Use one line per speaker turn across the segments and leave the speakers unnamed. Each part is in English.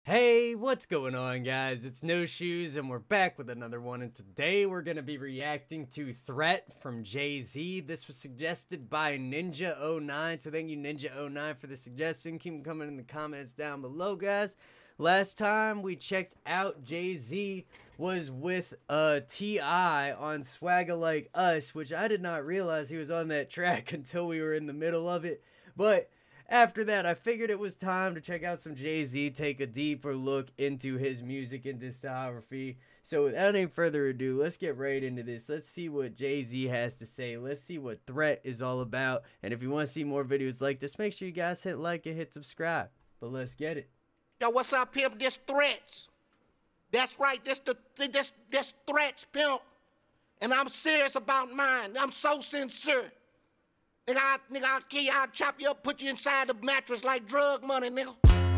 Hey, what's going on, guys? It's No Shoes and we're back with another one, and today we're going to be reacting to Threat from Jay-Z. This was suggested by Ninja09, so thank you Ninja09 for the suggestion. Keep them coming in the comments down below, guys. Last time we checked out Jay-Z was with T.I. on Swagga Like Us, which I did not realize he was on that track until we were in the middle of it, but after that, I figured it was time to check out some Jay-Z, take a deeper look into his music and discography. So without any further ado, let's get right into this. Let's see what Jay-Z has to say. Let's see what Threat is all about. And if you want to see more videos like this, make sure you guys hit like and hit subscribe. But let's get it.
Yo, what's up, pimp? This Threats. That's right, this Threats, pimp. And I'm serious about mine. I'm so sincere. Nigga, I'll kill you, I'll chop you up, put you inside the mattress like drug money, nigga.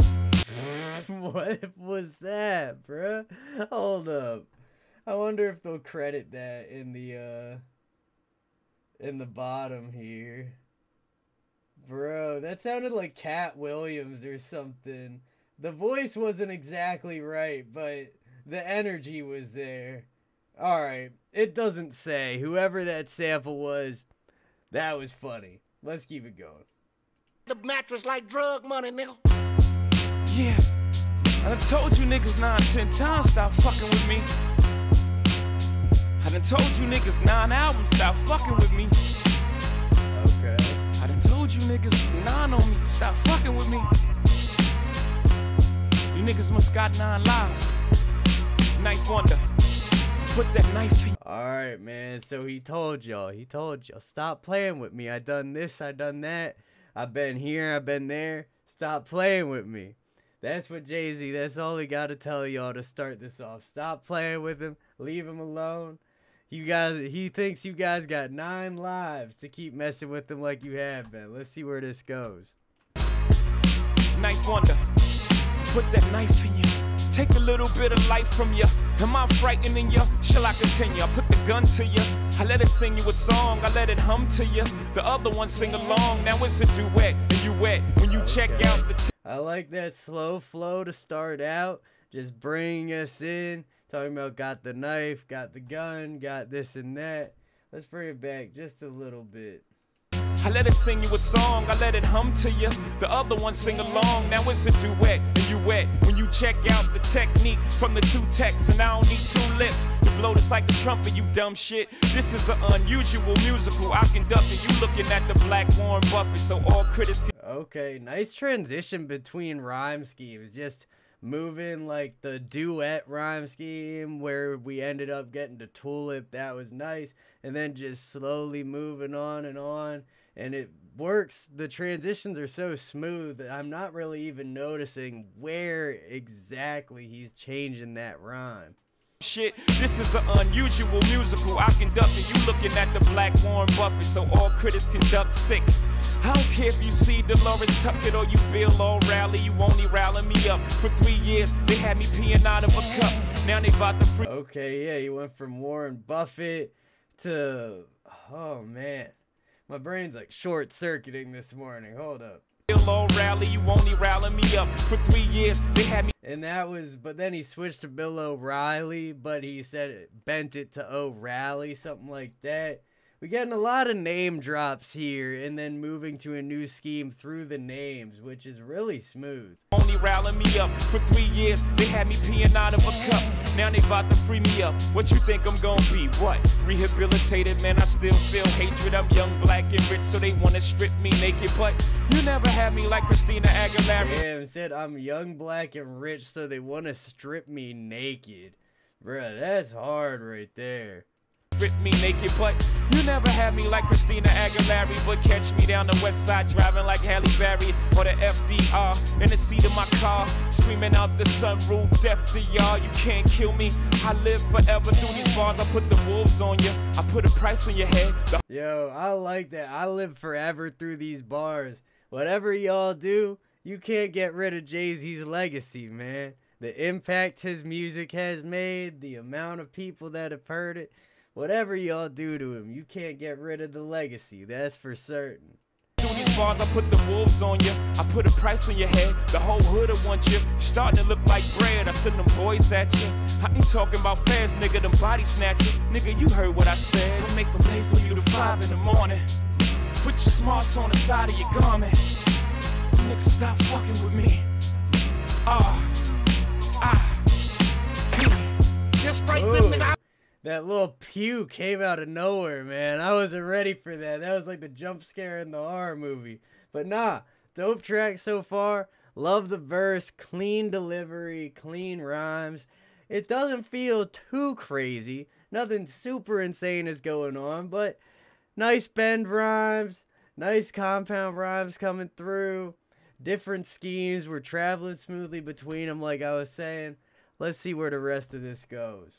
What was that, bruh? Hold up. I wonder if they'll credit that in the bottom here. Bro, that sounded like Cat Williams or something. The voice wasn't exactly right, but the energy was there. Alright, it doesn't say. Whoever that sample was, that was funny. Let's keep it going.
The mattress like drug money, nigga.
Yeah, I done told you niggas 9, 10 times stop fucking with me. I done told you niggas 9 albums stop fucking with me.
Okay.
I done told you niggas 9 on me stop fucking with me. You niggas must got 9 lives. Knife wonder. Put that knife in.
Alright, man, so he told y'all, stop playing with me. I done this, I done that. I've been here, I've been there. Stop playing with me. That's what Jay-Z, that's all he got to tell y'all to start this off. Stop playing with him, leave him alone. You guys, he thinks you guys got 9 lives to keep messing with him like you have been. Let's see where this goes.
Knife wonder. Put that knife in you. Take a little bit of life from you. Am I frightening you? Shall I continue? I put the gun to you. I let it sing you a song. I let it hum to you. The other one sing along. Now it's a duet and you wet when you check out the
I like that slow flow to start out. Just bring us in. Talking about got the knife, got the gun, got this and that. Let's bring it back just a little bit.
I let it sing you a song, I let it hum to you. The other one sing along, now it's a duet and you wet when you check out the technique from the 2 texts. And I don't need 2 lips to blow this like a trumpet, you dumb shit. This is an unusual musical, I conduct it. You looking at the Black Warren Buffett, so all critics can.
Okay, nice transition between rhyme schemes. Just moving like the duet rhyme scheme where we ended up getting to Tulip. That was nice. And then just slowly moving on. And it works. The transitions are so smooth that I'm not really even noticing where exactly he's changing that rhyme.
Shit, this is an unusual musical, I conduct it. You looking at the Black Warren Buffett, so all critics conduct sick. I don't care if you see Dolores Tuckett or you Bill O'Reilly, you only rally me up. For 3 years, they had me peeing out of a cup. Now they bout to free.
Okay, yeah, you went from Warren Buffett to, oh man, my brain's like short-circuiting this morning. Hold up.
Bill O'Reilly, you only rally me up. For 3 years, they had me.
And that was, but then he switched to Bill O'Reilly, but he said it, bent it to O'Reilly, something like that. We're getting a lot of name drops here, and then moving to a new scheme through the names, which is really smooth.
Only rally me up. For 3 years, they had me peeing out of a cup. Now they about to free me up. What you think I'm gonna be? What? Rehabilitated, man, I still feel hatred. I'm young, black, and rich, so they wanna strip me naked. But you never had me like Christina Aguilera.
Damn, said I'm young, black, and rich, so they wanna strip me naked. Bruh, that's hard right there.
Strip me naked, but you never had me like Christina Aguilera. But catch me down the west side driving like Halle Berry or the FDR in the seat of my car, screaming out the sunroof, death to y'all, you can't kill me. I live forever through these bars. I put the wolves on you, I put a price on your head.
Yo, I like that. I live forever through these bars. Whatever y'all do, you can't get rid of Jay-Z's legacy, man. The impact his music has made, the amount of people that have heard it. Whatever y'all do to him, you can't get rid of the legacy. That's for certain.
Through these bars, I put the wolves on you. I put a price on your head, the whole hood'll want you. You're starting to look like bread, I send them boys at you. I ain't talking about fast, nigga, them body snatching. Nigga, you heard what I said. I make them late for you to 5 in the morning. Put your smarts on the side of your garment. Nigga, stop fucking with me.
Just straight them, nigga.
That little pew came out of nowhere, man. I wasn't ready for that. That was like the jump scare in the horror movie. But nah, dope track so far. Love the verse, clean delivery, clean rhymes. It doesn't feel too crazy. Nothing super insane is going on, but nice bend rhymes, nice compound rhymes coming through. Different schemes. We're traveling smoothly between them, like I was saying. Let's see where the rest of this goes.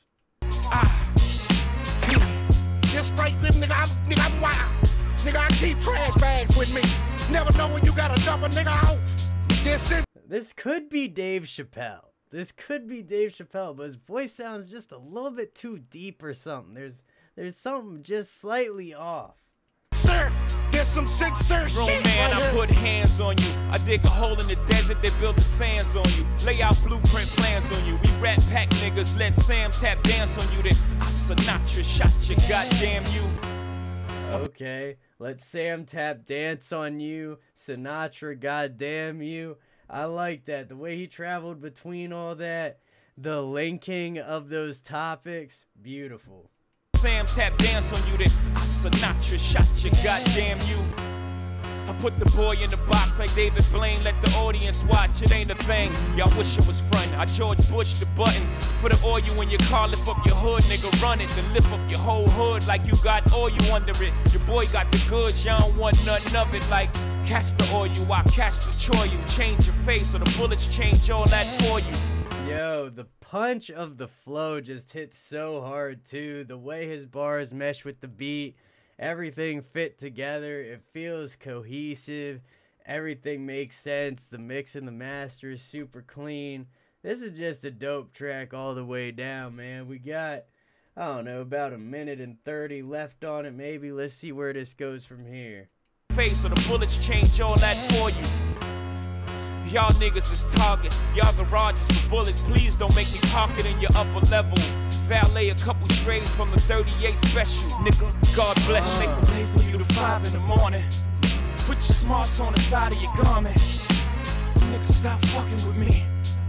Just straight them, nigga. I'm wild. Nigga, I keep trash bags with me. Never know when you gotta dump a nigga off.
This could be Dave Chappelle. This could be Dave Chappelle, but his voice sounds just a little bit too deep or something. There's something just slightly off.
Sir, there's some sick sir shit
man,
right
I
here.
put hands on you. I dig a hole in the desert, they build the sands on you. Lay out blueprint plans on you. We rat pack niggas, let Sam Tap dance on you. Then I Sinatra shot you, goddamn you.
Okay, let Sam Tap dance on you. Sinatra, goddamn you. I like that. The way he traveled between all that. The linking of those topics. Beautiful.
Sam Tap dance on you, then I Sinatra shot you, goddamn you. I put the boy in the box like David Blaine, let the audience watch, it ain't a thing. Y'all wish it was fun. I George Bush the button for the oil in your car, lift up your hood, nigga, run it, then lift up your whole hood like you got oil under it. Your boy got the goods, y'all don't want nothing of it. Like catch the oil, I catch the choy, you change your face or the bullets change all that for you.
Yo, the punch of the flow just hits so hard too. The way his bars mesh with the beat, everything fit together. It feels cohesive. Everything makes sense. The mix and the master is super clean. This is just a dope track all the way down, man. We got, I don't know, about 1 minute and 30 left on it maybe. Let's see where this goes from here.
Face or the bullets change all that for you. Y'all niggas is targets, y'all garages for bullets. Please don't make me park it in your upper level. Valet a couple strays from the 38 special, nigga. God bless you. Make them late for you to 5 in the morning. Put your smarts on the side of your garment. Nigga, stop fucking with me.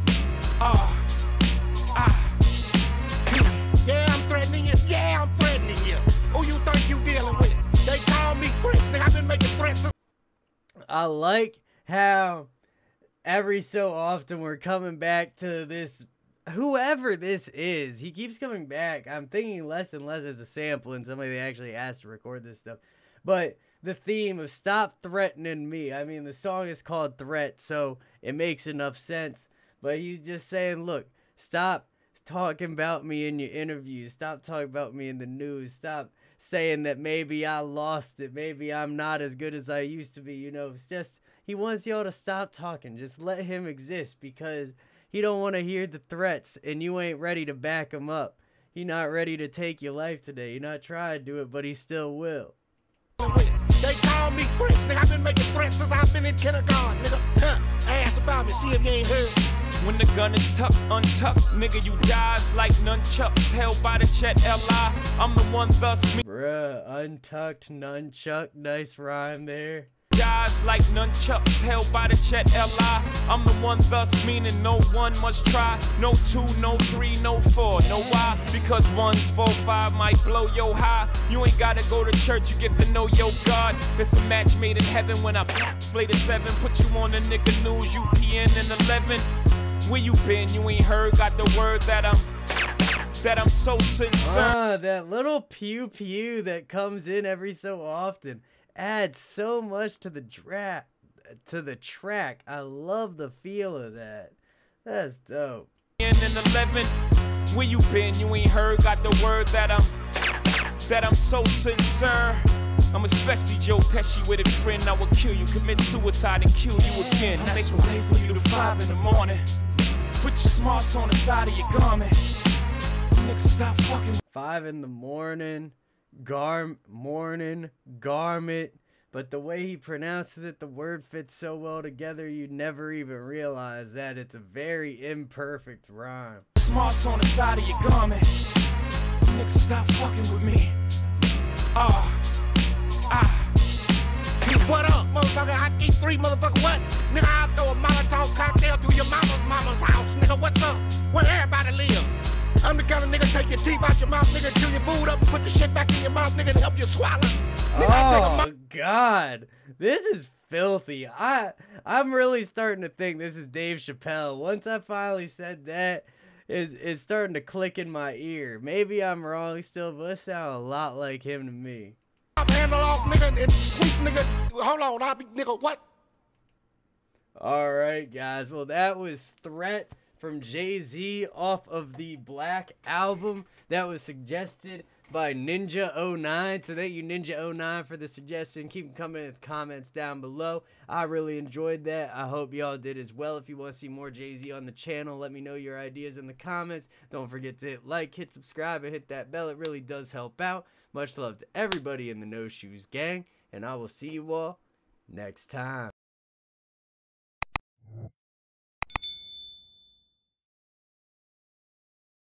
Yeah, I'm threatening you. Yeah, I'm threatening you. Who you think you dealing with? They call me threats, nigga. I've been making threats.
I like how every so often we're coming back to this, whoever this is, he keeps coming back. I'm thinking less and less as a sample and somebody they actually asked to record this stuff. But the theme of stop threatening me. I mean, the song is called Threat, so it makes enough sense. But he's just saying, look, stop talking about me in your interviews. Stop talking about me in the news. Stop saying that maybe I lost it. Maybe I'm not as good as I used to be. You know, it's just, he wants y'all to stop talking. Just let him exist because he don't want to hear the threats and you ain't ready to back him up. He not ready to take your life today. You're not trying to do it, but he still will.
They call me threats, nigga. I've been making threats since I've been in kindergarten, nigga. Ask about me, see if you ain't heard.
When the gun is tucked, untucked, nigga, you dies like nunchucks held by the Chet L.I. I'm the one thus me.
Bruh, untucked, nunchuck, nice rhyme there.
Dies like nunchucks held by the Chet L.I. I'm the one thus meaning no one must try. No 2, no 3, no 4, no why? Because 1's 4, 5 might blow your high. You ain't gotta go to church, you get to know your God. It's a match made in heaven when I split at 7. Put you on the nigga news, UPN and 11. Where you been? You ain't heard, got the word that I'm so sincere.
That little pew pew that comes in every so often adds so much to the track. I love the feel of that. That's dope.
And 11, where you been? You ain't heard, got the word that I'm so sincere. I'm especially Joe Pesci with a friend. I will kill you, commit suicide and kill you again. I make a way for you to 5 in the morning. Put your smarts on the side of your garment. Nigga, stop fucking.
5 in the morning, garment, but the way he pronounces it, the word fits so well together, you'd never even realize that it's a very imperfect rhyme.
Smarts on the side of your garment. Niggas, stop fucking with me.
What up, motherfucker? I eat 3 motherfucker what? Nigga, I'll throw a Molotov cocktail to your mama's house. Nigga, what's up? Where everybody live? I'm the kind of nigga take your teeth out your mouth, nigga, chew your food up and put the shit back in your mouth, nigga, and help you swallow. Nigga,
oh, God. This is filthy. I'm really starting to think this is Dave Chappelle. Once I finally said that, it's starting to click in my ear. Maybe I'm wrong still, but it sounds a lot like him to me.
Handle off, nigga, and sweet nigga. Hold on, I'll be, nigga, what?
Alright, guys. Well, that was Threat from Jay-Z off of the Black album. That was suggested by Ninja09. So thank you, Ninja09, for the suggestion. Keep them coming in the comments down below. I really enjoyed that. I hope y'all did as well. If you want to see more Jay-Z on the channel, let me know your ideas in the comments. Don't forget to hit like, hit subscribe, and hit that bell. It really does help out. Much love to everybody in the No Shoes gang, and I will see you all next time.